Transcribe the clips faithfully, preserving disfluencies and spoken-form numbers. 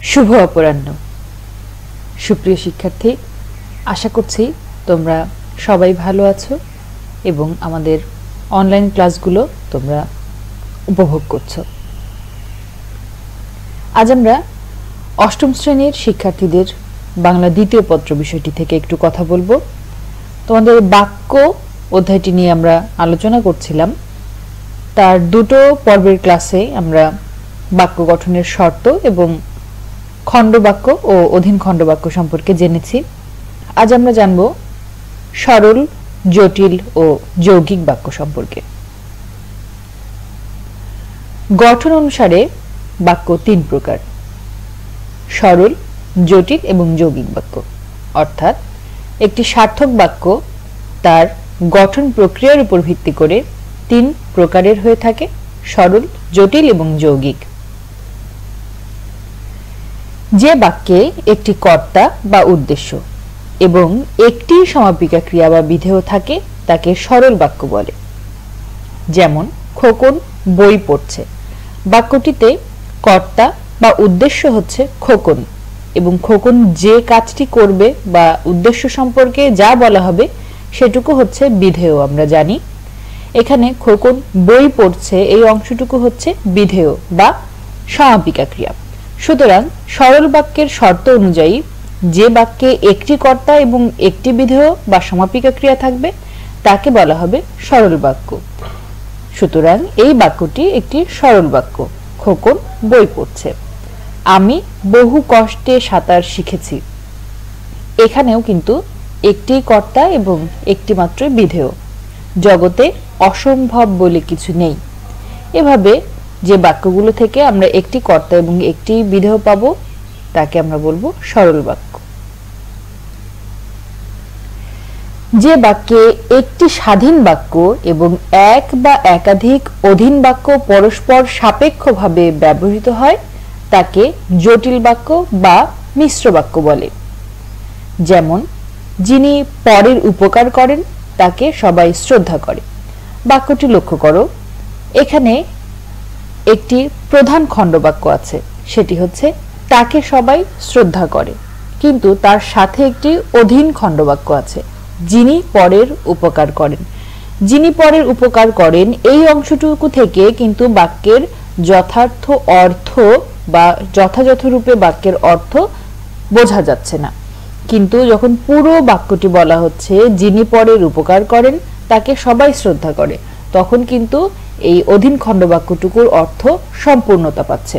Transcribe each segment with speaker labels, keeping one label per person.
Speaker 1: শুভ অপরাহ্ন সুপ্রিয় শিক্ষার্থী, আশা করছি তোমরা সবাই ভালো আছো এবং আমাদের অনলাইন ক্লাসগুলো তোমরা উপভোগ করছো। আজ আমরা অষ্টম শ্রেণীর শিক্ষার্থীদের বাংলা দ্বিতীয় পত্র বিষয়টি থেকে একটু কথা বলবো। তোমাদের বাক্য অধ্যায়টি নিয়ে আমরা আলোচনা করছিলাম। তার দুটো পর্বের ক্লাসে আমরা বাক্য গঠনের শর্ত এবং খণ্ডবাক্য ও অধীন খণ্ডবাক্য সম্পর্কে জেনেছি। আজ আমরা জানব সরল, জটিল ও যৌগিক বাক্য সম্পর্কে। গঠন অনুসারে বাক্য তিন প্রকার: সরল, জটিল এবং যৌগিক বাক্য। অর্থাৎ একটি সার্থক বাক্য তার গঠন প্রক্রিয়ার উপর ভিত্তি করে তিন প্রকারের হয়ে থাকে: সরল, জটিল এবং যৌগিক। যে বাক্যে একটি কর্তা বা উদ্দেশ্য এবং একটি সমাপিকা ক্রিয়া বা বিধেয় থাকে তাকে সরল বাক্য বলে। যেমন, খোকন বই পড়ছে। বাক্যটিতে কর্তা বা উদ্দেশ্য হচ্ছে খোকন এবং খোকন যে কাজটি করবে বা উদ্দেশ্য সম্পর্কে যা বলা হবে সেটুকু হচ্ছে বিধেয়। আমরা জানি এখানে খোকন বই পড়ছে এই অংশটুকু হচ্ছে বিধেয় বা সমাপিকা ক্রিয়া। সুতরাং সরল বাক্যের শর্ত অনুযায়ী যে বাক্যে একটি কর্তা এবং একটি বিধেয় বা সমাপিকা ক্রিয়া থাকবে তাকে বলা হবে সরল বাক্য। সুতরাং এই বাক্যটি একটি সরল বাক্য। খোকন বই পড়ছে। আমি বহু কষ্টে সাঁতার শিখেছি। এখানেও কিন্তু একটি কর্তা এবং একটি মাত্র বিধেয়। জগতে অসম্ভব বলে কিছু নেই। এভাবে যে বাক্যগুলো থেকে আমরা একটি কর্তা এবং একটি বিধেয় পাবো তাকে আমরা বলবো সরল বাক্য। যে বাক্যে একটি স্বাধীন বাক্য এবং এক বা একাধিক অধীন বাক্য পরস্পর সাপেক্ষভাবে ব্যবহৃত হয় তাকে জটিল বাক্য বা মিশ্র বাক্য বলে। যেমন, যিনি পরের উপকার করেন তাকে সবাই শ্রদ্ধা করে। বাক্যটি লক্ষ্য করো, এখানে একটি প্রধান খণ্ডবাক্য আছে, সেটি হচ্ছে তাকে সবাই শ্রদ্ধা করে, কিন্তু তার সাথে একটি অধীন খণ্ডবাক্য আছে, যিনি পরের উপকার করেন। যিনি পরের উপকার করেন এই অংশটুকু থেকে কিন্তু বাক্যের যথার্থ অর্থ বা যথাযথ রূপে বাক্যের অর্থ বোঝা যাচ্ছে না। কিন্তু যখন পুরো বাক্যটি বলা হচ্ছে যিনি পরের উপকার করেন তাকে সবাই শ্রদ্ধা করে, তখন কিন্তু এই অধীন খণ্ডবাক্যটুকুর অর্থ সম্পূর্ণতা পাচ্ছে।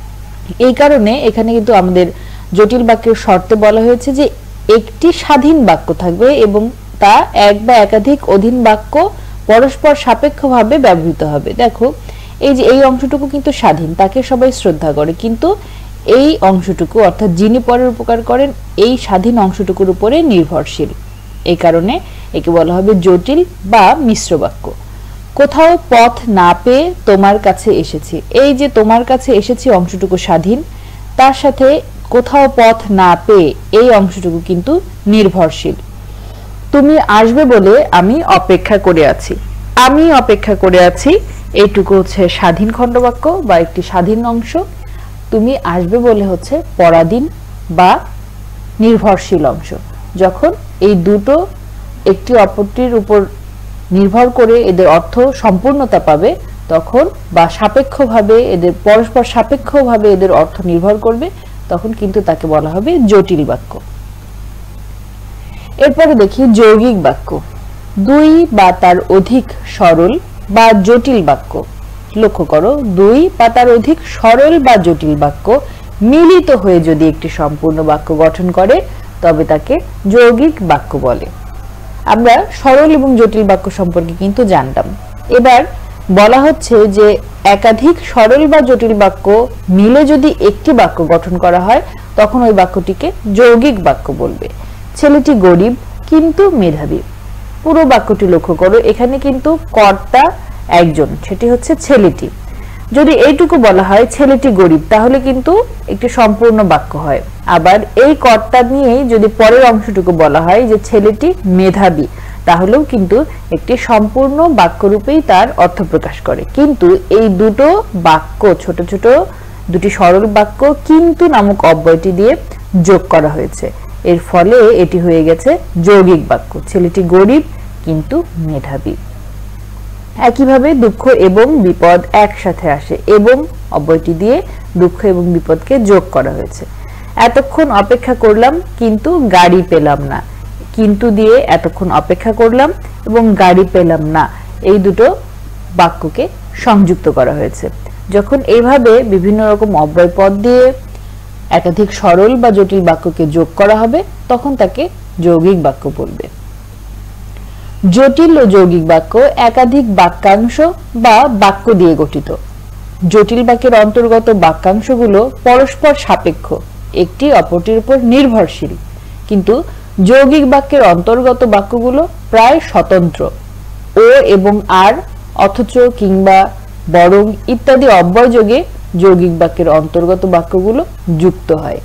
Speaker 1: এই কারণে এখানে কিন্তু আমাদের জটিল বাক্যের শর্তে বলা হয়েছে যে একটি স্বাধীন বাক্য থাকবে এবং তা এক বা একাধিক অধীন বাক্য পরস্পর সাপেক্ষভাবে ব্যবহৃত হবে। দেখো, এই যে এই অংশটুকু কিন্তু স্বাধীন, তাকে সবাই শ্রদ্ধা করে, কিন্তু এই অংশটুকু অর্থাৎ যিনি পরের উপকার করেন এই স্বাধীন অংশটুকুর উপরে নির্ভরশীল। এই কারণে একে বলা হবে জটিল বা মিশ্র বাক্য। কোথাও পথ না পেয়ে তোমার কাছে এসেছি। এই যে তোমার কাছে এসেছি অংশটুকু স্বাধীন, তার সাথে কোথাও পথ না পেয়ে এই অংশটুকু কিন্তু নির্ভরশীল। তুমি আসবে বলে আমি অপেক্ষা করে আছি। আমি অপেক্ষা করে আছি এইটুকু হচ্ছে স্বাধীন খণ্ডবাক্য বা একটি স্বাধীন অংশ। তুমি আসবে বলে হচ্ছে পরাধীন বা নির্ভরশীল অংশ। যখন এই দুটো একটি অপরটির উপর নির্ভর করে এদের অর্থ সম্পূর্ণতা পাবে তখন, বা সাপেক্ষভাবে এদের পরস্পর সাপেক্ষভাবে এদের অর্থ নির্ভর করবে, তখন কিন্তু তাকে বলা হবে জটিল বাক্য। এরপরে দেখি যৌগিক বাক্য। দুই বা তার অধিক সরল বা জটিল বাক্য। লক্ষ্য করো, দুই বা তার অধিক সরল বা জটিল বাক্য মিলিত হয়ে যদি একটি সম্পূর্ণ বাক্য গঠন করে তবে তাকে যৌগিক বাক্য বলে। আমরা সরল এবং জটিল বাক্য সম্পর্কে কিন্তু জানলাম। এবার বলা হচ্ছে যে একাধিক সরল বা জটিল বাক্য মিলে যদি একটি বাক্য গঠন করা হয় তখন ওই বাক্যটিকে যৌগিক বাক্য বলবে। ছেলেটি গরিব কিন্তু মেধাবী। পুরো বাক্যটি লক্ষ্য করো, এখানে কিন্তু কর্তা একজন, সেটি হচ্ছে ছেলেটি। যদি এইটুকু বলা হয় ছেলেটি গরিব তাহলে কিন্তু একটি সম্পূর্ণ বাক্য হয়। আবার এই কর্তা নিয়েই যদি পরের অংশটুকু বলা হয় যে ছেলেটি মেধাবী তাহলেও কিন্তু একটি সম্পূর্ণ বাক্যরূপেই তার অর্থ প্রকাশ করে। কিন্তু এই দুটো বাক্য ছোট ছোট দুটি সরল বাক্য কিন্তু নামক অব্যয়টি দিয়ে যোগ করা হয়েছে। এর ফলে এটি হয়ে গেছে যৌগিক বাক্য। ছেলেটি গরিব কিন্তু মেধাবী। একইভাবে দুঃখ এবং বিপদ একসাথে আসে এবং অব্যয়টি দিয়ে দুঃখ এবং বিপদকে যোগ করা হয়েছে। এতক্ষণ অপেক্ষা করলাম কিন্তু গাড়ি পেলাম না। কিন্তু দিয়ে এতক্ষণ অপেক্ষা করলাম এবং গাড়ি পেলাম না, এই দুটো বাক্যকে সংযুক্ত করা হয়েছে। যখন এইভাবে বিভিন্ন রকম অব্যয় পদ দিয়ে একাধিক সরল বা জটিল বাক্যকে যোগ করা হবে তখন তাকে যৌগিক বাক্য বলবে। জটিল ও যৌগিক বাক্য একাধিক বাক্যাংশ বা বাক্য দিয়ে গঠিত। জটিল বাক্যের অন্তর্গত বাক্যাংশগুলো পরস্পর সাপেক্ষ, একটি অপরটির উপর নির্ভরশীল, কিন্তু যৌগিক বাক্যের অন্তর্গত বাক্যগুলো প্রায় স্বতন্ত্র। ও এবং আর, অথচ, কিংবা, বরং ইত্যাদি অব্যয় যোগে যৌগিক বাক্যের অন্তর্গত বাক্যগুলো যুক্ত হয়।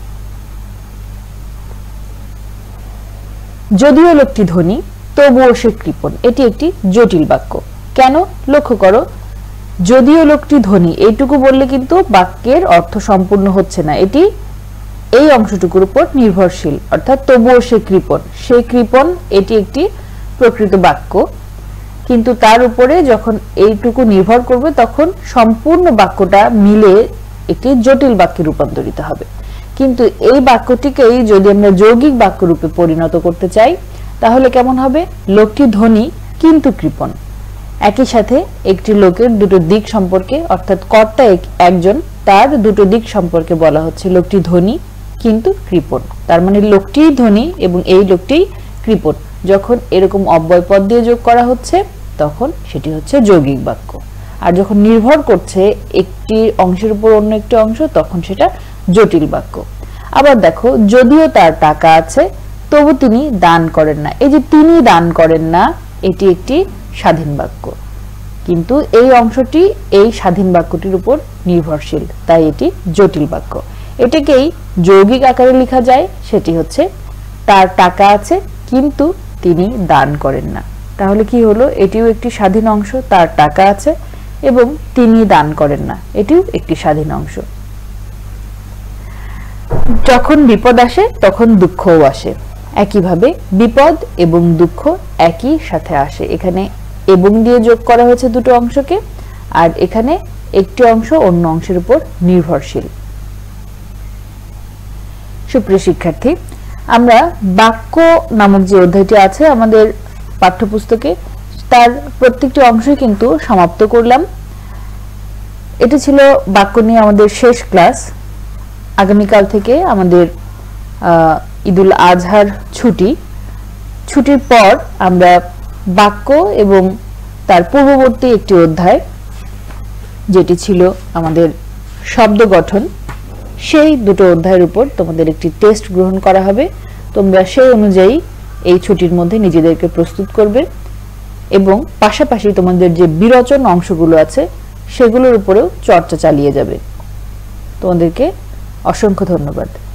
Speaker 1: যদিও লোকটি ধনী তবুও সে কৃপণ, এটি একটি জটিল বাক্য। কেন? লক্ষ্য করো, যদিও লোকটি ধনী এইটুকু বললে কিন্তু বাক্যের অর্থ সম্পূর্ণ হচ্ছে না। এটি এই অংশটুকুর উপর নির্ভরশীল, অর্থাৎ তবুও সে কৃপণ, সে কৃপণ, এটি একটি প্রকৃত বাক্য, কিন্তু তার উপরে যখন এইটুকু নির্ভর করবে তখন সম্পূর্ণ বাক্যটা মিলে একটি জটিল বাক্যে রূপান্তরিত হবে। কিন্তু এই বাক্যটিকেই যদি আমরা যৌগিক বাক্য রূপে পরিণত করতে চাই তাহলে কেমন হবে? লোকটি ধনী কিন্তু কৃপণ। একই সাথে একটি লোকের দুটো দিক সম্পর্কে, অর্থাৎ কর্তা একজন, তার দুটো দিক সম্পর্কে বলা হচ্ছে লোকটি ধনী কিন্তু কৃপণ। তার মানে লোকটিই ধনী এবং এই লোকটিই কৃপণ। যখন এরকম অব্যয় পদ দিয়ে যোগ করা হচ্ছে তখন সেটি হচ্ছে যৌগিক বাক্য। আর যখন নির্ভর করছে একটি অংশের উপর অন্য একটি অংশ তখন সেটা জটিল বাক্য। আবার দেখো, যদিও তার টাকা আছে তবু তিনি দান করেন না। এই যে তিনি দান করেন না, এটি একটি স্বাধীন বাক্য, কিন্তু এই অংশটি এই স্বাধীন বাক্যটির উপর নির্ভরশীল, তাই এটি জটিল বাক্য। এটাকেই যৌগিক আকারে লেখা যায়, সেটি হচ্ছে তার টাকা আছে কিন্তু তিনি দান করেন না। তাহলে কি হলো? এটিও একটি স্বাধীন অংশ, তার টাকা আছে, এবং তিনি দান করেন না, এটিও একটি স্বাধীন অংশ। যখন বিপদ আসে তখন দুঃখও আসে। একইভাবে বিপদ এবং দুঃখ একই সাথে আসে। এখানে এবং দিয়ে যোগ করা হয়েছে দুটো অংশকে, আর এখানে একটি অংশ অন্য অংশের উপর নির্ভরশীল। সুপ্রিয় শিক্ষার্থী, আমরা বাক্য নামক যে অধ্যায়টি আছে আমাদের পাঠ্যপুস্তকে, তার প্রত্যেকটি অংশই কিন্তু সমাপ্ত করলাম। এটা ছিল বাক্য নিয়ে আমাদের শেষ ক্লাস। আগামীকাল থেকে আমাদের ঈদুল আজহার ছুটি। ছুটির পর আমরা বাক্য এবং তার পূর্ববর্তী একটি অধ্যায় যেটি ছিল আমাদের শব্দ গঠন, সেই দুটো অধ্যায়ের উপর তোমাদের একটি টেস্ট গ্রহণ করা হবে। তোমরা সেই অনুযায়ী এই ছুটির মধ্যে নিজেদেরকে প্রস্তুত করবে এবং পাশাপাশি তোমাদের যে বিরচন অংশগুলো আছে সেগুলোর উপরেও চর্চা চালিয়ে যাবে। তোমাদেরকে অসংখ্য ধন্যবাদ।